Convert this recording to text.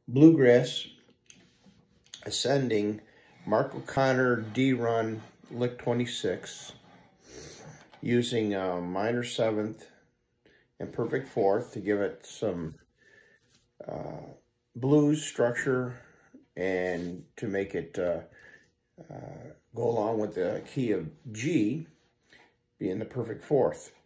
Bluegrass Ascending Mark O'Connor D-Run Lick 26 using a minor 7th and perfect 4th to give it some blues structure and to make it go along with the key of G being the perfect 4th.